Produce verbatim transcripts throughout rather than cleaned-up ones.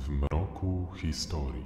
W mroku historii.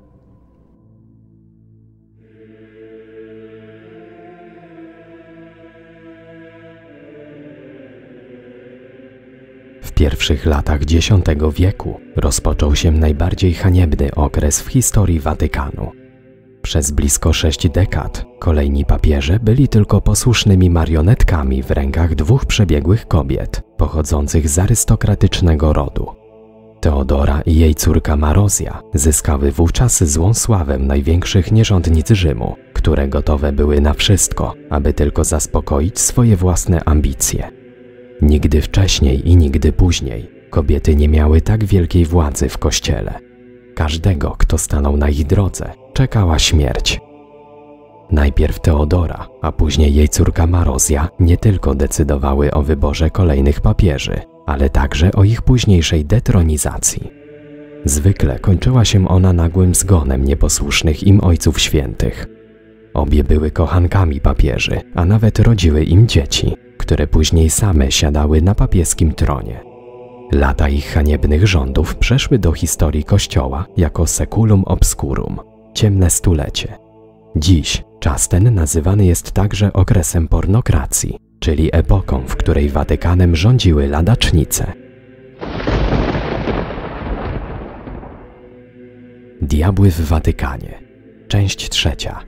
W pierwszych latach dziesiątego wieku rozpoczął się najbardziej haniebny okres w historii Watykanu. Przez blisko sześć dekad kolejni papieże byli tylko posłusznymi marionetkami w rękach dwóch przebiegłych kobiet pochodzących z arystokratycznego rodu. Teodora i jej córka Marozja zyskały wówczas złą sławę największych nierządnic Rzymu, które gotowe były na wszystko, aby tylko zaspokoić swoje własne ambicje. Nigdy wcześniej i nigdy później kobiety nie miały tak wielkiej władzy w kościele. Każdego, kto stanął na ich drodze, czekała śmierć. Najpierw Teodora, a później jej córka Marozja nie tylko decydowały o wyborze kolejnych papieży, ale także o ich późniejszej detronizacji. Zwykle kończyła się ona nagłym zgonem nieposłusznych im ojców świętych. Obie były kochankami papieży, a nawet rodziły im dzieci, które później same siadały na papieskim tronie. Lata ich haniebnych rządów przeszły do historii Kościoła jako seculum obscurum, ciemne stulecie. Dziś czas ten nazywany jest także okresem pornokracji, czyli epoką, w której Watykanem rządziły ladacznice. Diabły w Watykanie. Część trzecia.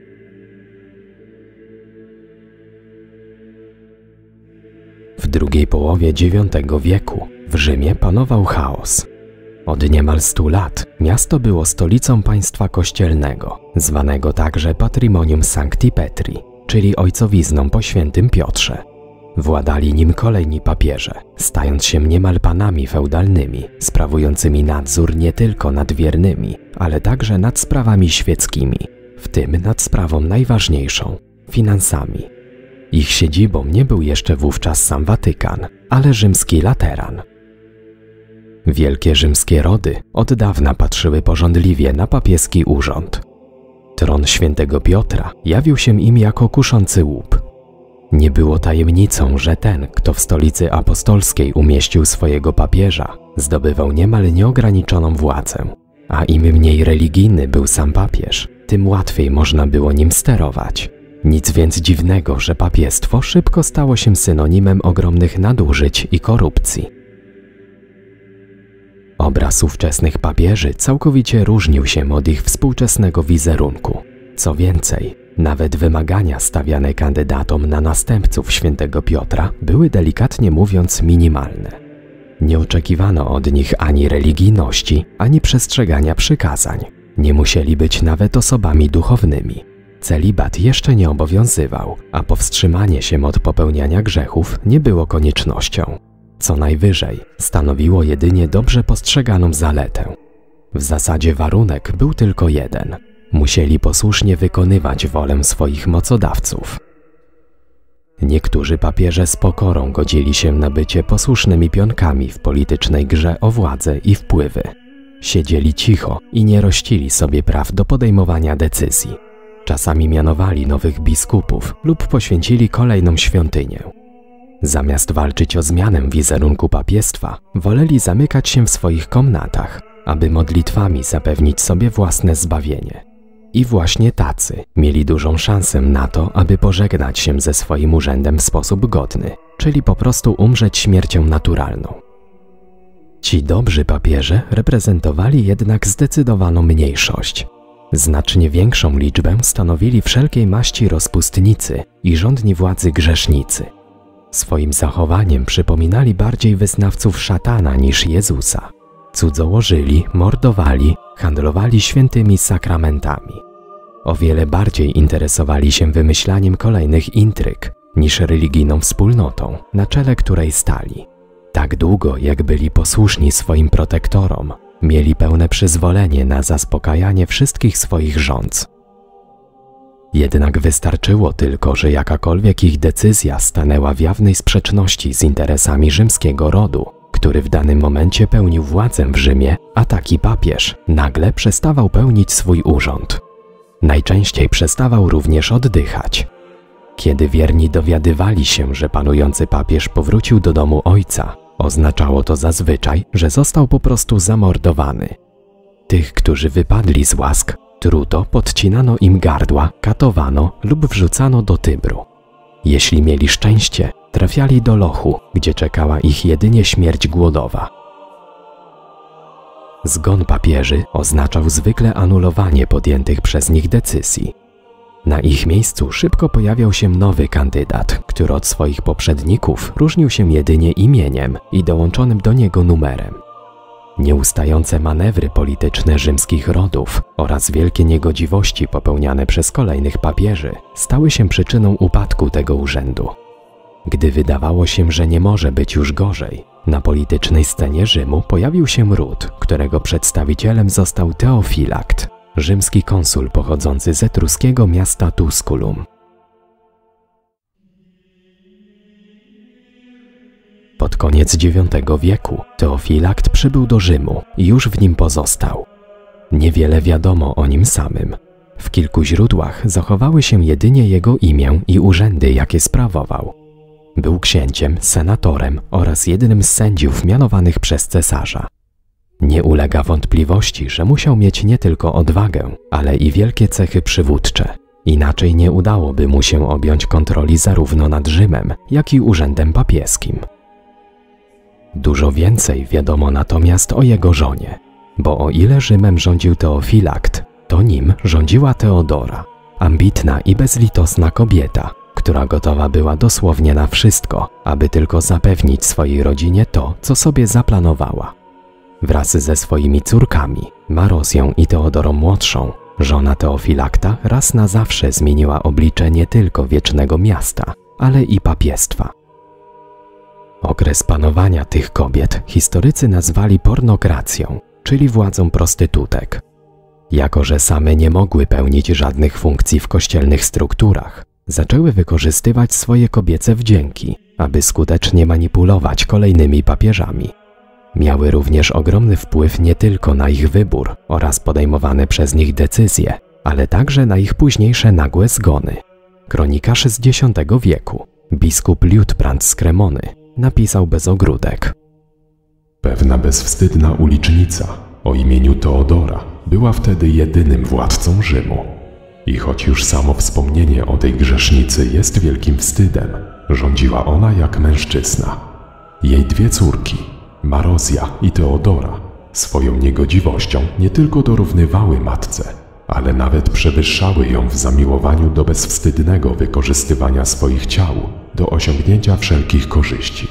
W drugiej połowie dziewiątego wieku w Rzymie panował chaos. Od niemal stu lat miasto było stolicą państwa kościelnego, zwanego także Patrimonium Sancti Petri, czyli ojcowizną po świętym Piotrze. Władali nim kolejni papieże, stając się niemal panami feudalnymi, sprawującymi nadzór nie tylko nad wiernymi, ale także nad sprawami świeckimi, w tym nad sprawą najważniejszą – finansami. Ich siedzibą nie był jeszcze wówczas sam Watykan, ale rzymski Lateran. Wielkie rzymskie rody od dawna patrzyły pożądliwie na papieski urząd. Tron świętego Piotra jawił się im jako kuszący łup. Nie było tajemnicą, że ten, kto w stolicy apostolskiej umieścił swojego papieża, zdobywał niemal nieograniczoną władzę, a im mniej religijny był sam papież, tym łatwiej można było nim sterować. Nic więc dziwnego, że papiestwo szybko stało się synonimem ogromnych nadużyć i korupcji. Obraz ówczesnych papieży całkowicie różnił się od ich współczesnego wizerunku. Co więcej, nawet wymagania stawiane kandydatom na następców świętego Piotra były delikatnie mówiąc minimalne. Nie oczekiwano od nich ani religijności, ani przestrzegania przykazań. Nie musieli być nawet osobami duchownymi. Celibat jeszcze nie obowiązywał, a powstrzymanie się od popełniania grzechów nie było koniecznością. Co najwyżej stanowiło jedynie dobrze postrzeganą zaletę. W zasadzie warunek był tylko jeden. Musieli posłusznie wykonywać wolę swoich mocodawców. Niektórzy papieże z pokorą godzili się na bycie posłusznymi pionkami w politycznej grze o władzę i wpływy. Siedzieli cicho i nie rościli sobie praw do podejmowania decyzji. Czasami mianowali nowych biskupów lub poświęcili kolejną świątynię. Zamiast walczyć o zmianę wizerunku papiestwa, woleli zamykać się w swoich komnatach, aby modlitwami zapewnić sobie własne zbawienie. I właśnie tacy mieli dużą szansę na to, aby pożegnać się ze swoim urzędem w sposób godny, czyli po prostu umrzeć śmiercią naturalną. Ci dobrzy papieże reprezentowali jednak zdecydowaną mniejszość. Znacznie większą liczbę stanowili wszelkiej maści rozpustnicy i żądni władzy grzesznicy. Swoim zachowaniem przypominali bardziej wyznawców szatana niż Jezusa. Cudzołożyli, mordowali, handlowali świętymi sakramentami. O wiele bardziej interesowali się wymyślaniem kolejnych intryg niż religijną wspólnotą, na czele której stali. Tak długo, jak byli posłuszni swoim protektorom, mieli pełne przyzwolenie na zaspokajanie wszystkich swoich żądz. Jednak wystarczyło tylko, że jakakolwiek ich decyzja stanęła w jawnej sprzeczności z interesami rzymskiego rodu, który w danym momencie pełnił władzę w Rzymie, a taki papież nagle przestawał pełnić swój urząd. Najczęściej przestawał również oddychać. Kiedy wierni dowiadywali się, że panujący papież powrócił do domu ojca, oznaczało to zazwyczaj, że został po prostu zamordowany. Tych, którzy wypadli z łask, truto, podcinano im gardła, katowano lub wrzucano do Tybru. Jeśli mieli szczęście, trafiali do lochu, gdzie czekała ich jedynie śmierć głodowa. Zgon papieży oznaczał zwykle anulowanie podjętych przez nich decyzji. Na ich miejscu szybko pojawiał się nowy kandydat, który od swoich poprzedników różnił się jedynie imieniem i dołączonym do niego numerem. Nieustające manewry polityczne rzymskich rodów oraz wielkie niegodziwości popełniane przez kolejnych papieży stały się przyczyną upadku tego urzędu. Gdy wydawało się, że nie może być już gorzej, na politycznej scenie Rzymu pojawił się ród, którego przedstawicielem został Teofilakt, rzymski konsul pochodzący z etruskiego miasta Tusculum. Pod koniec dziewiątego wieku Teofilakt przybył do Rzymu i już w nim pozostał. Niewiele wiadomo o nim samym. W kilku źródłach zachowały się jedynie jego imię i urzędy, jakie sprawował. Był księciem, senatorem oraz jednym z sędziów mianowanych przez cesarza. Nie ulega wątpliwości, że musiał mieć nie tylko odwagę, ale i wielkie cechy przywódcze. Inaczej nie udałoby mu się objąć kontroli zarówno nad Rzymem, jak i urzędem papieskim. Dużo więcej wiadomo natomiast o jego żonie, bo o ile Rzymem rządził Teofilakt, to nim rządziła Teodora, ambitna i bezlitosna kobieta, która gotowa była dosłownie na wszystko, aby tylko zapewnić swojej rodzinie to, co sobie zaplanowała. Wraz ze swoimi córkami, Marozją i Teodorą Młodszą, żona Teofilakta raz na zawsze zmieniła oblicze nie tylko wiecznego miasta, ale i papiestwa. Okres panowania tych kobiet historycy nazwali pornokracją, czyli władzą prostytutek. Jako że same nie mogły pełnić żadnych funkcji w kościelnych strukturach, zaczęły wykorzystywać swoje kobiece wdzięki, aby skutecznie manipulować kolejnymi papieżami. Miały również ogromny wpływ nie tylko na ich wybór oraz podejmowane przez nich decyzje, ale także na ich późniejsze nagłe zgony. Kronikarz z dziesiątego wieku, biskup Liutprand z Kremony, napisał bez ogródek. Pewna bezwstydna ulicznica o imieniu Teodora była wtedy jedynym władcą Rzymu. I choć już samo wspomnienie o tej grzesznicy jest wielkim wstydem, rządziła ona jak mężczyzna. Jej dwie córki, Marozja i Teodora, swoją niegodziwością nie tylko dorównywały matce, ale nawet przewyższały ją w zamiłowaniu do bezwstydnego wykorzystywania swoich ciał do osiągnięcia wszelkich korzyści.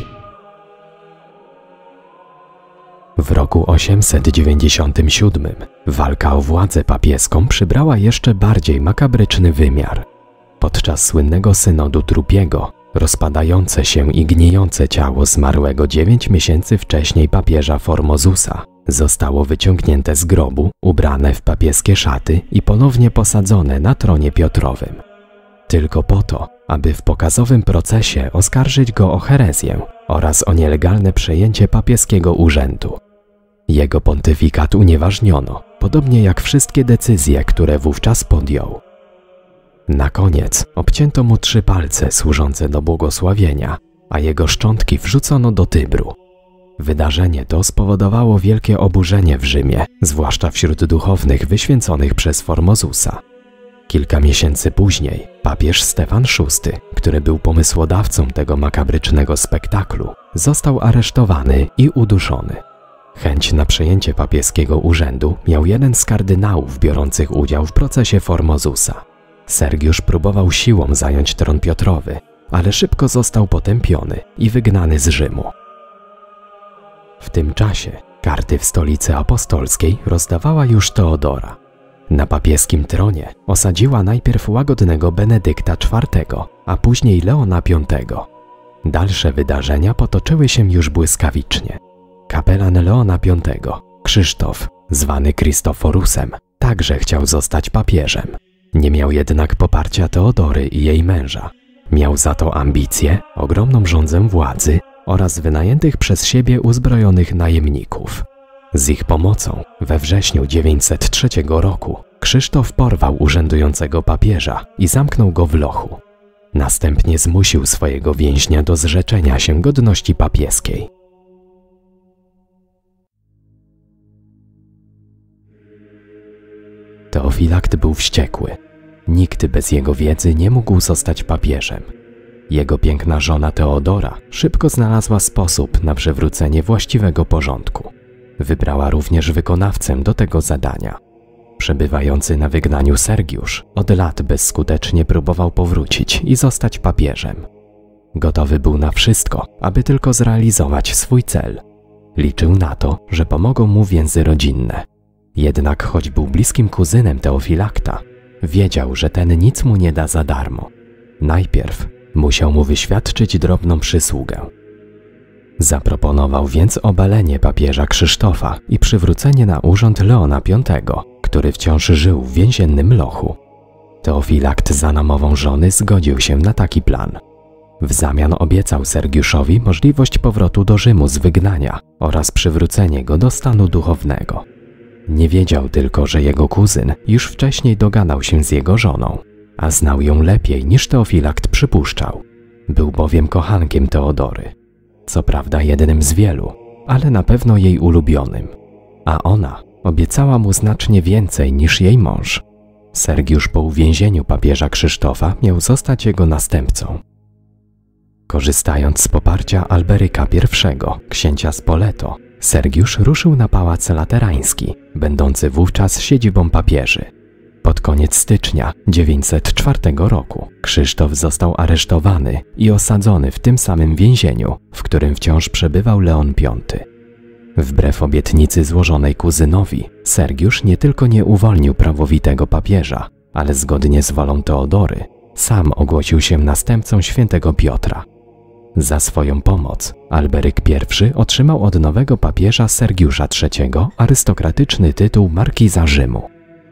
W roku osiemset dziewięćdziesiątym siódmym walka o władzę papieską przybrała jeszcze bardziej makabryczny wymiar. Podczas słynnego synodu trupiego rozpadające się i gnijące ciało zmarłego dziewięć miesięcy wcześniej papieża Formozusa zostało wyciągnięte z grobu, ubrane w papieskie szaty i ponownie posadzone na tronie Piotrowym. Tylko po to, aby w pokazowym procesie oskarżyć go o herezję oraz o nielegalne przejęcie papieskiego urzędu. Jego pontyfikat unieważniono, podobnie jak wszystkie decyzje, które wówczas podjął. Na koniec obcięto mu trzy palce służące do błogosławienia, a jego szczątki wrzucono do Tybru. Wydarzenie to spowodowało wielkie oburzenie w Rzymie, zwłaszcza wśród duchownych wyświęconych przez Formozusa. Kilka miesięcy później papież Stefan szósty, który był pomysłodawcą tego makabrycznego spektaklu, został aresztowany i uduszony. Chęć na przejęcie papieskiego urzędu miał jeden z kardynałów biorących udział w procesie Formozusa. Sergiusz próbował siłą zająć tron Piotrowy, ale szybko został potępiony i wygnany z Rzymu. W tym czasie karty w stolicy apostolskiej rozdawała już Teodora. Na papieskim tronie osadziła najpierw łagodnego Benedykta czwartego, a później Leona piątego. Dalsze wydarzenia potoczyły się już błyskawicznie. Kapelan Leona piątego, Krzysztof, zwany Chrystoforusem, także chciał zostać papieżem. Nie miał jednak poparcia Teodory i jej męża. Miał za to ambicje, ogromną żądzę władzy oraz wynajętych przez siebie uzbrojonych najemników. Z ich pomocą we wrześniu dziewięćset trzeciego roku Krzysztof porwał urzędującego papieża i zamknął go w lochu. Następnie zmusił swojego więźnia do zrzeczenia się godności papieskiej. Teofilakt był wściekły. Nikt bez jego wiedzy nie mógł zostać papieżem. Jego piękna żona Teodora szybko znalazła sposób na przywrócenie właściwego porządku. Wybrała również wykonawcę do tego zadania. Przebywający na wygnaniu Sergiusz od lat bezskutecznie próbował powrócić i zostać papieżem. Gotowy był na wszystko, aby tylko zrealizować swój cel. Liczył na to, że pomogą mu więzy rodzinne. Jednak choć był bliskim kuzynem Teofilakta, wiedział, że ten nic mu nie da za darmo. Najpierw musiał mu wyświadczyć drobną przysługę. Zaproponował więc obalenie papieża Krzysztofa i przywrócenie na urząd Leona Piątego, który wciąż żył w więziennym lochu. Teofilakt za namową żony zgodził się na taki plan. W zamian obiecał Sergiuszowi możliwość powrotu do Rzymu z wygnania oraz przywrócenie go do stanu duchownego. Nie wiedział tylko, że jego kuzyn już wcześniej dogadał się z jego żoną, a znał ją lepiej niż Teofilakt przypuszczał. Był bowiem kochankiem Teodory. Co prawda jednym z wielu, ale na pewno jej ulubionym. A ona obiecała mu znacznie więcej niż jej mąż. Sergiusz po uwięzieniu papieża Krzysztofa miał zostać jego następcą. Korzystając z poparcia Alberyka pierwszego, księcia Spoleto, Sergiusz ruszył na pałac laterański, będący wówczas siedzibą papieży. Pod koniec stycznia dziewięćset czwartego roku Krzysztof został aresztowany i osadzony w tym samym więzieniu, w którym wciąż przebywał Leon Piąty. Wbrew obietnicy złożonej kuzynowi, Sergiusz nie tylko nie uwolnił prawowitego papieża, ale zgodnie z wolą Teodory sam ogłosił się następcą świętego Piotra. Za swoją pomoc Alberyk pierwszy otrzymał od nowego papieża Sergiusza trzeciego arystokratyczny tytuł markiza Rzymu.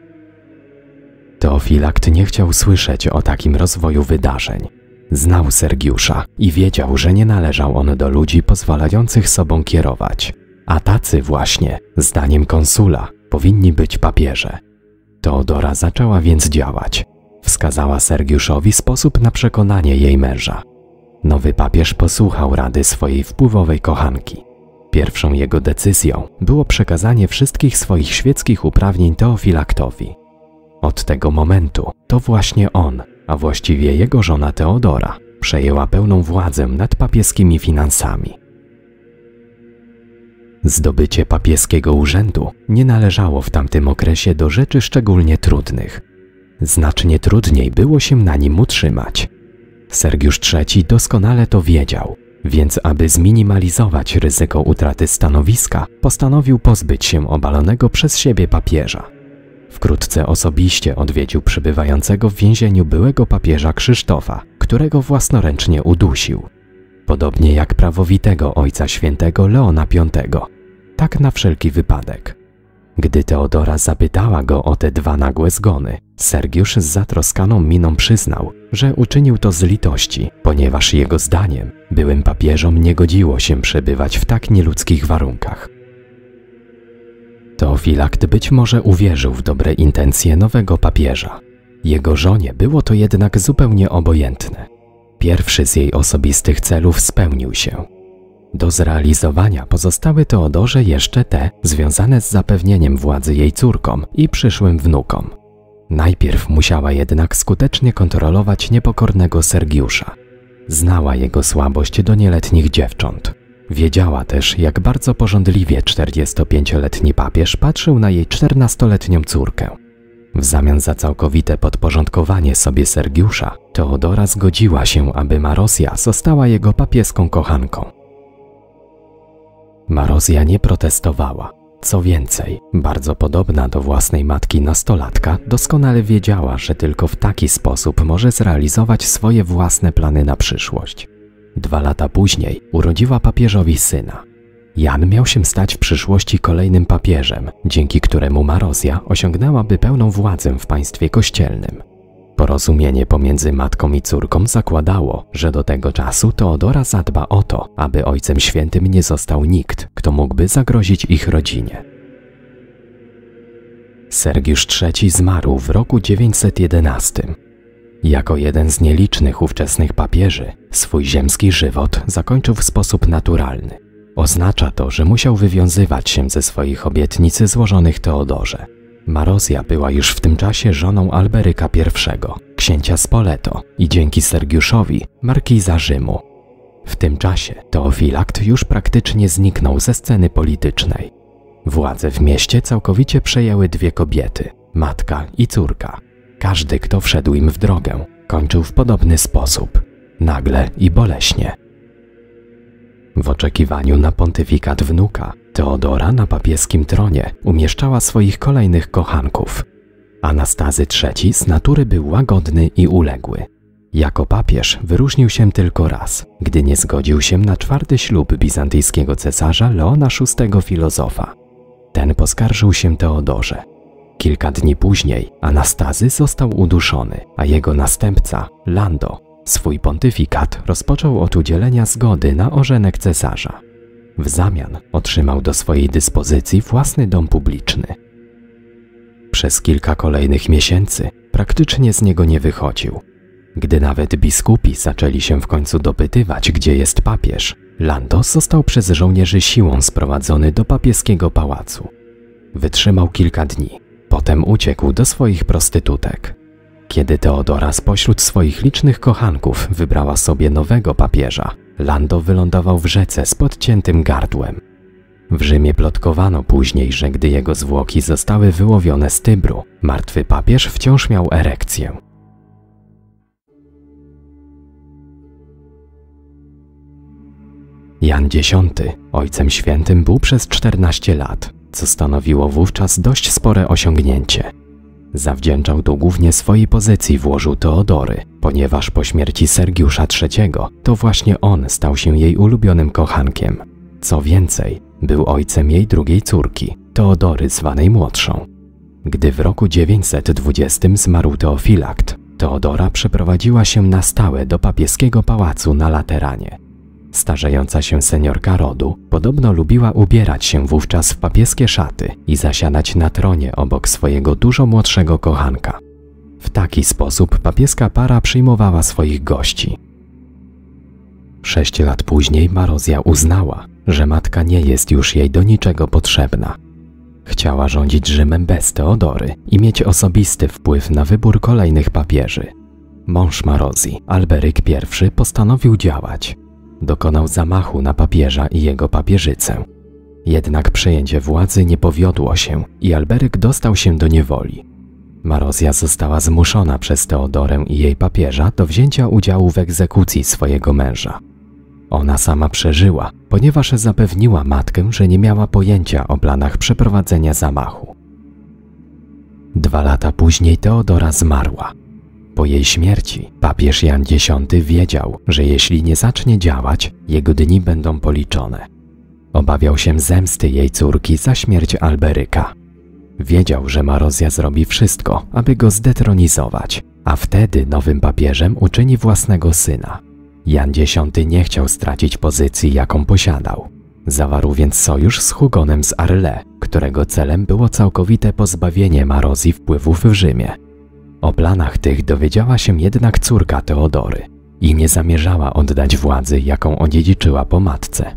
Teofilakt nie chciał słyszeć o takim rozwoju wydarzeń. Znał Sergiusza i wiedział, że nie należał on do ludzi pozwalających sobą kierować. A tacy właśnie, zdaniem konsula, powinni być papieże. Teodora zaczęła więc działać. Wskazała Sergiuszowi sposób na przekonanie jej męża. Nowy papież posłuchał rady swojej wpływowej kochanki. Pierwszą jego decyzją było przekazanie wszystkich swoich świeckich uprawnień Teofilaktowi. Od tego momentu to właśnie on, a właściwie jego żona Teodora, przejęła pełną władzę nad papieskimi finansami. Zdobycie papieskiego urzędu nie należało w tamtym okresie do rzeczy szczególnie trudnych. Znacznie trudniej było się na nim utrzymać. Sergiusz trzeci doskonale to wiedział, więc aby zminimalizować ryzyko utraty stanowiska, postanowił pozbyć się obalonego przez siebie papieża. Wkrótce osobiście odwiedził przebywającego w więzieniu byłego papieża Krzysztofa, którego własnoręcznie udusił. Podobnie jak prawowitego ojca świętego Leona Piątego. Tak na wszelki wypadek. Gdy Teodora zapytała go o te dwa nagłe zgony, Sergiusz z zatroskaną miną przyznał, że uczynił to z litości, ponieważ jego zdaniem byłym papieżom nie godziło się przebywać w tak nieludzkich warunkach. Teofilakt być może uwierzył w dobre intencje nowego papieża. Jego żonie było to jednak zupełnie obojętne. Pierwszy z jej osobistych celów spełnił się. Do zrealizowania pozostały Teodorze jeszcze te związane z zapewnieniem władzy jej córkom i przyszłym wnukom. Najpierw musiała jednak skutecznie kontrolować niepokornego Sergiusza. Znała jego słabość do nieletnich dziewcząt. Wiedziała też, jak bardzo pożądliwie czterdziestopięcioletni papież patrzył na jej czternastoletnią córkę. W zamian za całkowite podporządkowanie sobie Sergiusza, Teodora zgodziła się, aby Marozja została jego papieską kochanką. Marozja nie protestowała. Co więcej, bardzo podobna do własnej matki nastolatka, doskonale wiedziała, że tylko w taki sposób może zrealizować swoje własne plany na przyszłość. Dwa lata później urodziła papieżowi syna. Jan miał się stać w przyszłości kolejnym papieżem, dzięki któremu Marozja osiągnęłaby pełną władzę w państwie kościelnym. Porozumienie pomiędzy matką i córką zakładało, że do tego czasu Teodora zadba o to, aby Ojcem Świętym nie został nikt, kto mógłby zagrozić ich rodzinie. Sergiusz trzeci zmarł w roku dziewięćset jedenastym. Jako jeden z nielicznych ówczesnych papieży, swój ziemski żywot zakończył w sposób naturalny. Oznacza to, że musiał wywiązywać się ze swoich obietnic złożonych Teodorze. Marozja była już w tym czasie żoną Alberyka I, księcia Spoleto i dzięki Sergiuszowi markiza Rzymu. W tym czasie Teofilakt już praktycznie zniknął ze sceny politycznej. Władzę w mieście całkowicie przejęły dwie kobiety, matka i córka. Każdy, kto wszedł im w drogę, kończył w podobny sposób, nagle i boleśnie. W oczekiwaniu na pontyfikat wnuka, Teodora na papieskim tronie umieszczała swoich kolejnych kochanków. Anastazy trzeci z natury był łagodny i uległy. Jako papież wyróżnił się tylko raz, gdy nie zgodził się na czwarty ślub bizantyjskiego cesarza Leona szóstego filozofa. Ten poskarżył się Teodorze. Kilka dni później Anastazy został uduszony, a jego następca, Lando, swój pontyfikat rozpoczął od udzielenia zgody na ożenek cesarza. W zamian otrzymał do swojej dyspozycji własny dom publiczny. Przez kilka kolejnych miesięcy praktycznie z niego nie wychodził. Gdy nawet biskupi zaczęli się w końcu dopytywać, gdzie jest papież, Lando został przez żołnierzy siłą sprowadzony do papieskiego pałacu. Wytrzymał kilka dni, potem uciekł do swoich prostytutek. Kiedy Teodora spośród swoich licznych kochanków wybrała sobie nowego papieża, Lando wylądował w rzece z podciętym gardłem. W Rzymie plotkowano później, że gdy jego zwłoki zostały wyłowione z Tybru, martwy papież wciąż miał erekcję. Jan X, Ojcem Świętym, był przez czternaście lat, co stanowiło wówczas dość spore osiągnięcie. Zawdzięczał to głównie swojej pozycji w łożu Teodory, ponieważ po śmierci Sergiusza trzeciego to właśnie on stał się jej ulubionym kochankiem. Co więcej, był ojcem jej drugiej córki, Teodory zwanej młodszą. Gdy w roku dziewięćset dwudziestym zmarł Teofilakt, Teodora przeprowadziła się na stałe do papieskiego pałacu na Lateranie. Starzejąca się seniorka rodu podobno lubiła ubierać się wówczas w papieskie szaty i zasiadać na tronie obok swojego dużo młodszego kochanka. W taki sposób papieska para przyjmowała swoich gości. Sześć lat później Marozja uznała, że matka nie jest już jej do niczego potrzebna. Chciała rządzić Rzymem bez Teodory i mieć osobisty wpływ na wybór kolejnych papieży. Mąż Marozji, Alberyk I, postanowił działać. Dokonał zamachu na papieża i jego papieżycę. Jednak przejęcie władzy nie powiodło się i Alberyk dostał się do niewoli. Marozja została zmuszona przez Teodorę i jej papieża do wzięcia udziału w egzekucji swojego męża. Ona sama przeżyła, ponieważ zapewniła matkę, że nie miała pojęcia o planach przeprowadzenia zamachu. Dwa lata później Teodora zmarła. Po jej śmierci papież Jan X wiedział, że jeśli nie zacznie działać, jego dni będą policzone. Obawiał się zemsty jej córki za śmierć Alberyka. Wiedział, że Marozja zrobi wszystko, aby go zdetronizować, a wtedy nowym papieżem uczyni własnego syna. Jan X nie chciał stracić pozycji, jaką posiadał. Zawarł więc sojusz z Hugonem z Arles, którego celem było całkowite pozbawienie Marozji wpływów w Rzymie. O planach tych dowiedziała się jednak córka Teodory i nie zamierzała oddać władzy, jaką odziedziczyła po matce.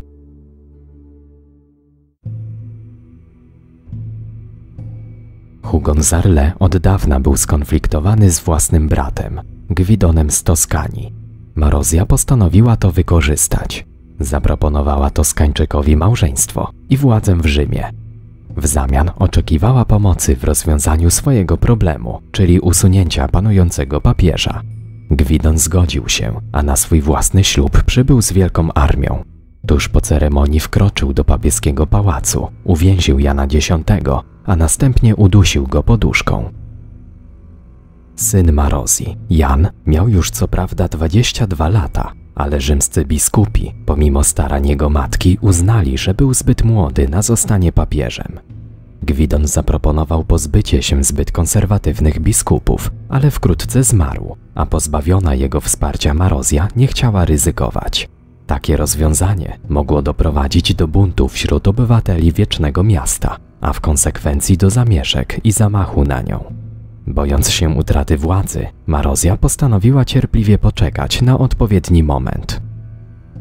Hugon z Arles od dawna był skonfliktowany z własnym bratem, Gwidonem z Toskanii. Marozja postanowiła to wykorzystać. Zaproponowała Toskańczykowi małżeństwo i władzę w Rzymie. W zamian oczekiwała pomocy w rozwiązaniu swojego problemu, czyli usunięcia panującego papieża. Gwidon zgodził się, a na swój własny ślub przybył z wielką armią. Tuż po ceremonii wkroczył do papieskiego pałacu, uwięził Jana X, a następnie udusił go poduszką. Syn Marozji, Jan, miał już co prawda dwadzieścia dwa lata, ale rzymscy biskupi, pomimo starań jego matki, uznali, że był zbyt młody na zostanie papieżem. Gwidon zaproponował pozbycie się zbyt konserwatywnych biskupów, ale wkrótce zmarł, a pozbawiona jego wsparcia Marozja nie chciała ryzykować. Takie rozwiązanie mogło doprowadzić do buntu wśród obywateli Wiecznego Miasta, a w konsekwencji do zamieszek i zamachu na nią. Bojąc się utraty władzy, Marozja postanowiła cierpliwie poczekać na odpowiedni moment.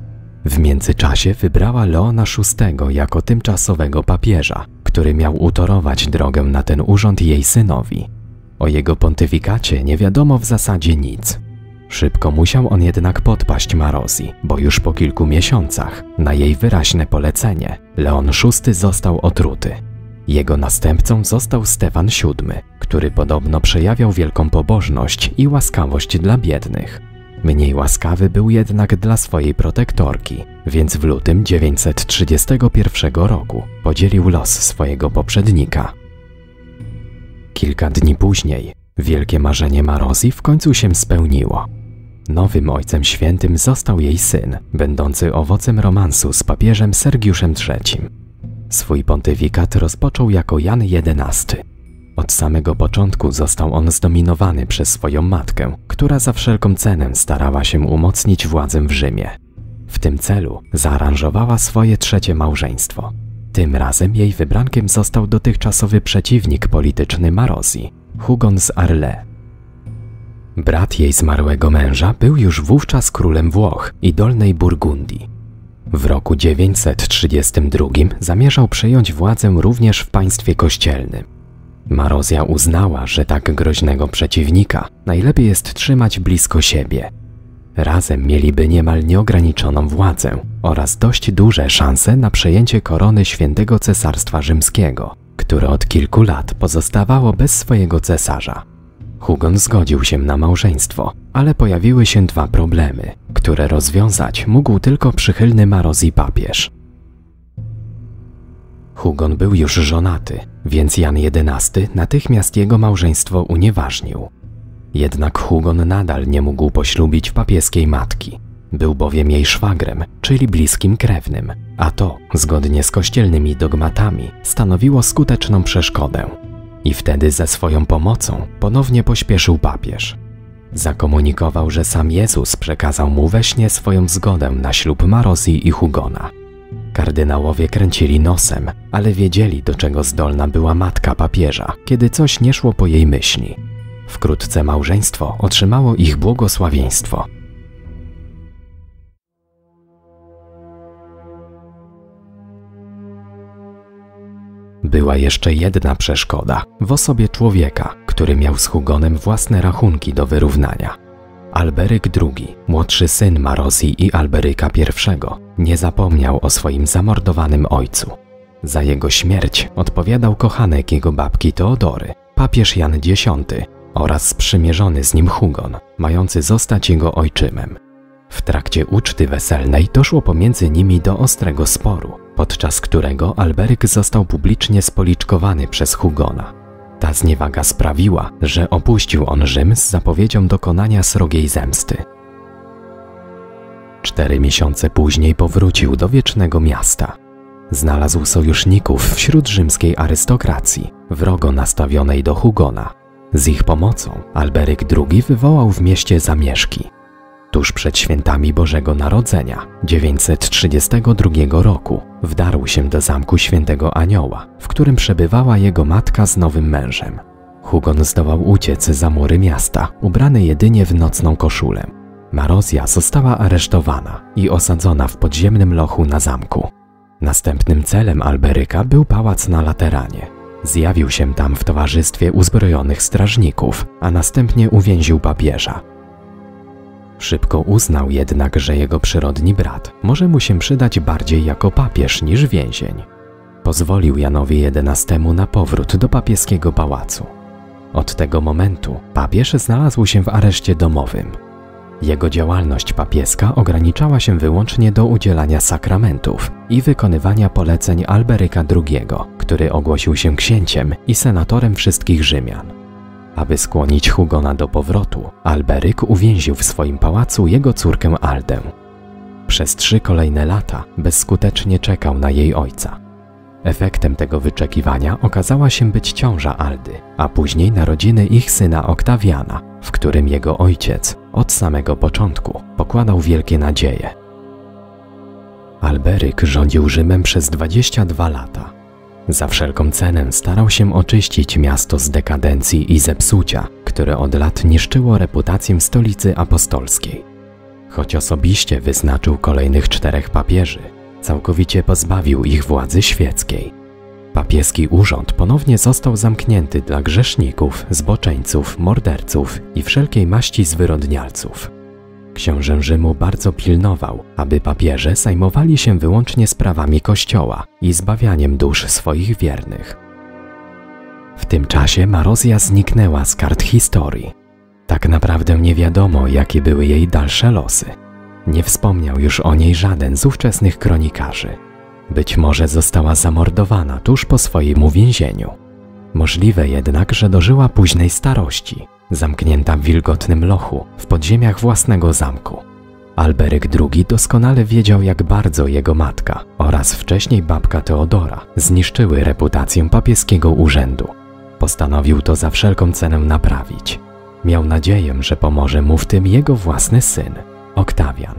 W międzyczasie wybrała Leona szóstego jako tymczasowego papieża, który miał utorować drogę na ten urząd jej synowi. O jego pontyfikacie nie wiadomo w zasadzie nic. Szybko musiał on jednak podpaść Marozji, bo już po kilku miesiącach, na jej wyraźne polecenie, Leon szósty został otruty. Jego następcą został Stefan siódmy, który podobno przejawiał wielką pobożność i łaskawość dla biednych. Mniej łaskawy był jednak dla swojej protektorki, więc w lutym dziewięćset trzydziestego pierwszego roku podzielił los swojego poprzednika. Kilka dni później wielkie marzenie Marozji w końcu się spełniło. Nowym Ojcem Świętym został jej syn, będący owocem romansu z papieżem Sergiuszem trzecim. Swój pontyfikat rozpoczął jako Jan jedenasty. Od samego początku został on zdominowany przez swoją matkę, która za wszelką cenę starała się umocnić władzę w Rzymie. W tym celu zaaranżowała swoje trzecie małżeństwo. Tym razem jej wybrankiem został dotychczasowy przeciwnik polityczny Marozji, Hugon z Arles. Brat jej zmarłego męża był już wówczas królem Włoch i Dolnej Burgundii. W roku dziewięćset trzydziestym drugim zamierzał przejąć władzę również w państwie kościelnym. Marozja uznała, że tak groźnego przeciwnika najlepiej jest trzymać blisko siebie. Razem mieliby niemal nieograniczoną władzę oraz dość duże szanse na przejęcie korony Świętego Cesarstwa Rzymskiego, które od kilku lat pozostawało bez swojego cesarza. Hugon zgodził się na małżeństwo, ale pojawiły się dwa problemy, które rozwiązać mógł tylko przychylny Marozji papież. Hugon był już żonaty, więc Jan jedenasty natychmiast jego małżeństwo unieważnił. Jednak Hugon nadal nie mógł poślubić papieskiej matki. Był bowiem jej szwagrem, czyli bliskim krewnym, a to, zgodnie z kościelnymi dogmatami, stanowiło skuteczną przeszkodę. I wtedy ze swoją pomocą ponownie pośpieszył papież. Zakomunikował, że sam Jezus przekazał mu we śnie swoją zgodę na ślub Marozji i Hugona. Kardynałowie kręcili nosem, ale wiedzieli, do czego zdolna była matka papieża, kiedy coś nie szło po jej myśli. Wkrótce małżeństwo otrzymało ich błogosławieństwo. Była jeszcze jedna przeszkoda w osobie człowieka, który miał z Hugonem własne rachunki do wyrównania. Alberyk drugi, młodszy syn Marozji i Alberyka pierwszego, nie zapomniał o swoim zamordowanym ojcu. Za jego śmierć odpowiadał kochanek jego babki Teodory, papież Jan dziesiąty oraz sprzymierzony z nim Hugon, mający zostać jego ojczymem. W trakcie uczty weselnej doszło pomiędzy nimi do ostrego sporu, podczas którego Alberyk został publicznie spoliczkowany przez Hugona. Ta zniewaga sprawiła, że opuścił on Rzym z zapowiedzią dokonania srogiej zemsty. Cztery miesiące później powrócił do Wiecznego Miasta. Znalazł sojuszników wśród rzymskiej arystokracji, wrogo nastawionej do Hugona. Z ich pomocą Alberyk drugi wywołał w mieście zamieszki. Tuż przed świętami Bożego Narodzenia dziewięćset trzydziestego drugiego roku wdarł się do zamku Świętego Anioła, w którym przebywała jego matka z nowym mężem. Hugon zdołał uciec za mury miasta, ubrany jedynie w nocną koszulę. Marozja została aresztowana i osadzona w podziemnym lochu na zamku. Następnym celem Alberyka był pałac na Lateranie. Zjawił się tam w towarzystwie uzbrojonych strażników, a następnie uwięził papieża. Szybko uznał jednak, że jego przyrodni brat może mu się przydać bardziej jako papież niż więzień. Pozwolił Janowi jedenastemu na powrót do papieskiego pałacu. Od tego momentu papież znalazł się w areszcie domowym. Jego działalność papieska ograniczała się wyłącznie do udzielania sakramentów i wykonywania poleceń Alberyka drugiego, który ogłosił się księciem i senatorem wszystkich Rzymian. Aby skłonić Hugona do powrotu, Alberyk uwięził w swoim pałacu jego córkę Aldę. Przez trzy kolejne lata bezskutecznie czekał na jej ojca. Efektem tego wyczekiwania okazała się być ciąża Aldy, a później narodziny ich syna Oktawiana, w którym jego ojciec od samego początku pokładał wielkie nadzieje. Alberyk rządził Rzymem przez dwadzieścia dwa lata. Za wszelką cenę starał się oczyścić miasto z dekadencji i zepsucia, które od lat niszczyło reputację stolicy apostolskiej. Choć osobiście wyznaczył kolejnych czterech papieży, całkowicie pozbawił ich władzy świeckiej. Papieski urząd ponownie został zamknięty dla grzeszników, zboczeńców, morderców i wszelkiej maści zwyrodnialców. Książę Rzymu bardzo pilnował, aby papieże zajmowali się wyłącznie sprawami Kościoła i zbawianiem dusz swoich wiernych. W tym czasie Marozja zniknęła z kart historii. Tak naprawdę nie wiadomo, jakie były jej dalsze losy. Nie wspomniał już o niej żaden z ówczesnych kronikarzy. Być może została zamordowana tuż po swoim uwięzieniu. Możliwe jednak, że dożyła późnej starości, zamknięta w wilgotnym lochu w podziemiach własnego zamku. Alberyk drugi doskonale wiedział, jak bardzo jego matka oraz wcześniej babka Teodora zniszczyły reputację papieskiego urzędu. Postanowił to za wszelką cenę naprawić. Miał nadzieję, że pomoże mu w tym jego własny syn, Oktawian.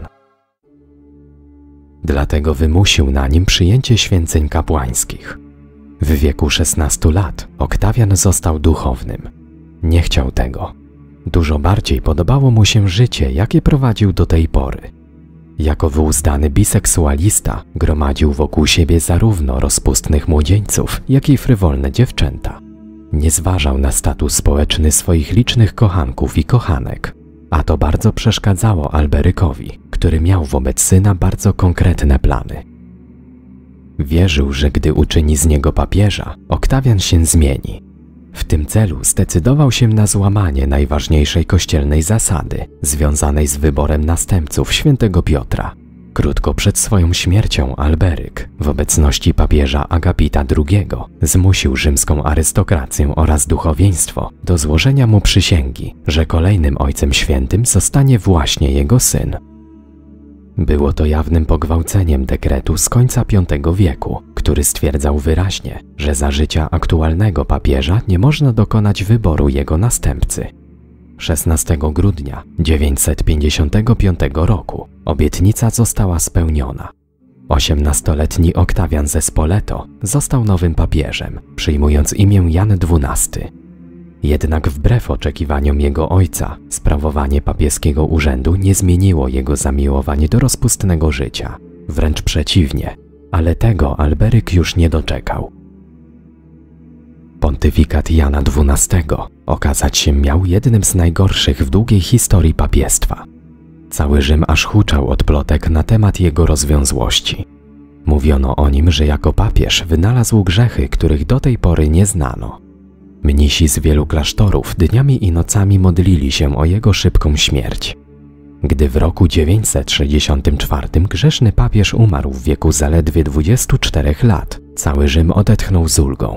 Dlatego wymusił na nim przyjęcie święceń kapłańskich. W wieku szesnastu lat Oktawian został duchownym. Nie chciał tego. Dużo bardziej podobało mu się życie, jakie prowadził do tej pory. Jako wyuzdany biseksualista gromadził wokół siebie zarówno rozpustnych młodzieńców, jak i frywolne dziewczęta. Nie zważał na status społeczny swoich licznych kochanków i kochanek, a to bardzo przeszkadzało Alberykowi, który miał wobec syna bardzo konkretne plany. Wierzył, że gdy uczyni z niego papieża, Oktawian się zmieni. W tym celu zdecydował się na złamanie najważniejszej kościelnej zasady, związanej z wyborem następców świętego Piotra. Krótko przed swoją śmiercią Alberyk, w obecności papieża Agapita drugiego, zmusił rzymską arystokrację oraz duchowieństwo do złożenia mu przysięgi, że kolejnym Ojcem Świętym zostanie właśnie jego syn. Było to jawnym pogwałceniem dekretu z końca piątego wieku, który stwierdzał wyraźnie, że za życia aktualnego papieża nie można dokonać wyboru jego następcy. szesnastego grudnia dziewięćset pięćdziesiątego piątego roku obietnica została spełniona. osiemnastoletni Oktawian ze Spoleto został nowym papieżem, przyjmując imię Jan dwunasty. Jednak wbrew oczekiwaniom jego ojca, sprawowanie papieskiego urzędu nie zmieniło jego zamiłowań do rozpustnego życia. Wręcz przeciwnie, ale tego Alberyk już nie doczekał. Pontyfikat Jana dwunastego okazać się miał jednym z najgorszych w długiej historii papiestwa. Cały Rzym aż huczał od plotek na temat jego rozwiązłości. Mówiono o nim, że jako papież wynalazł grzechy, których do tej pory nie znano. Mnisi z wielu klasztorów dniami i nocami modlili się o jego szybką śmierć. Gdy w roku dziewięćset sześćdziesiątym czwartym grzeszny papież umarł w wieku zaledwie dwudziestu czterech lat, cały Rzym odetchnął z ulgą.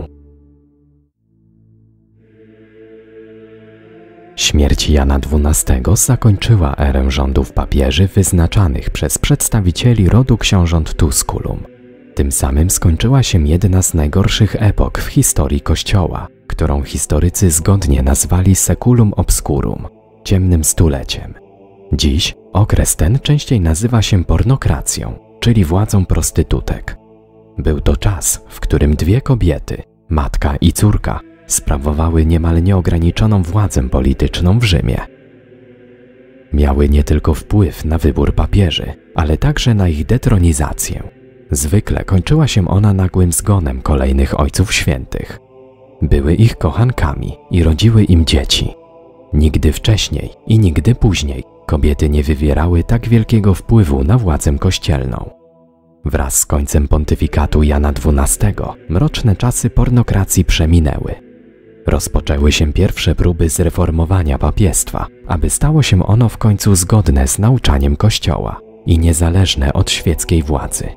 Śmierć Jana dwunastego zakończyła erę rządów papieży wyznaczanych przez przedstawicieli rodu książąt Tusculum. Tym samym skończyła się jedna z najgorszych epok w historii Kościoła, którą historycy zgodnie nazwali Saeculum Obscurum, ciemnym stuleciem. Dziś okres ten częściej nazywa się pornokracją, czyli władzą prostytutek. Był to czas, w którym dwie kobiety, matka i córka, sprawowały niemal nieograniczoną władzę polityczną w Rzymie. Miały nie tylko wpływ na wybór papieży, ale także na ich detronizację. Zwykle kończyła się ona nagłym zgonem kolejnych ojców świętych. Były ich kochankami i rodziły im dzieci. Nigdy wcześniej i nigdy później kobiety nie wywierały tak wielkiego wpływu na władzę kościelną. Wraz z końcem pontyfikatu Jana dwunastego mroczne czasy pornokracji przeminęły. Rozpoczęły się pierwsze próby zreformowania papiestwa, aby stało się ono w końcu zgodne z nauczaniem Kościoła i niezależne od świeckiej władzy.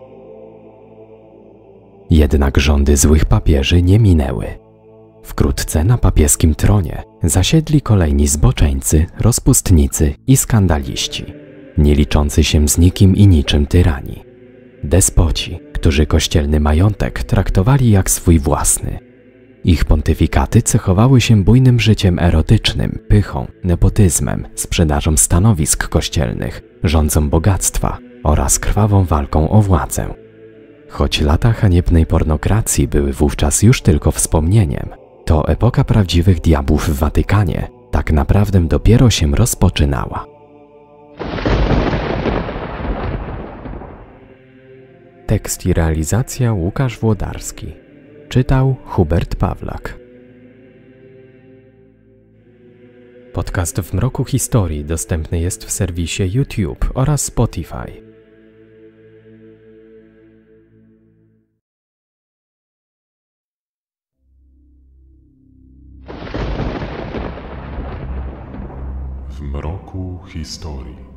Jednak rządy złych papieży nie minęły. Wkrótce na papieskim tronie zasiedli kolejni zboczeńcy, rozpustnicy i skandaliści, nie liczący się z nikim i niczym tyrani. Despoci, którzy kościelny majątek traktowali jak swój własny. Ich pontyfikaty cechowały się bujnym życiem erotycznym, pychą, nepotyzmem, sprzedażą stanowisk kościelnych, rządzą bogactwa oraz krwawą walką o władzę. Choć lata haniebnej pornokracji były wówczas już tylko wspomnieniem, to epoka prawdziwych diabłów w Watykanie tak naprawdę dopiero się rozpoczynała. Tekst i realizacja Łukasz Włodarski. Czytał Hubert Pawlak. Podcast W mroku historii dostępny jest w serwisie YouTube oraz Spotify. W mroku historii.